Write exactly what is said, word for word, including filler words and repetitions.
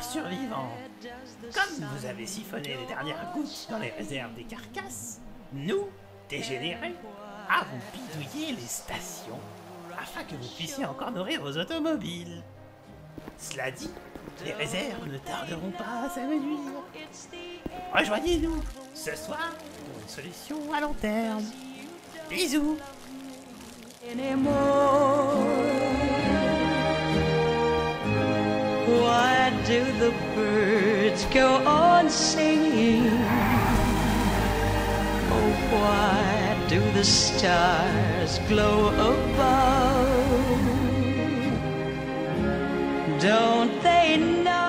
survivants. Comme vous avez siphonné les dernières gouttes dans les réserves des carcasses, nous, dégénérés, avons bidouillé les stations afin que vous puissiez encore nourrir vos automobiles. Cela dit, les réserves ne tarderont pas à s'amenuire. Rejoignez-nous ce soir pour une solution à long terme. Bisous. Why do the birds go on singing? Oh, why do the stars glow above? Don't they know?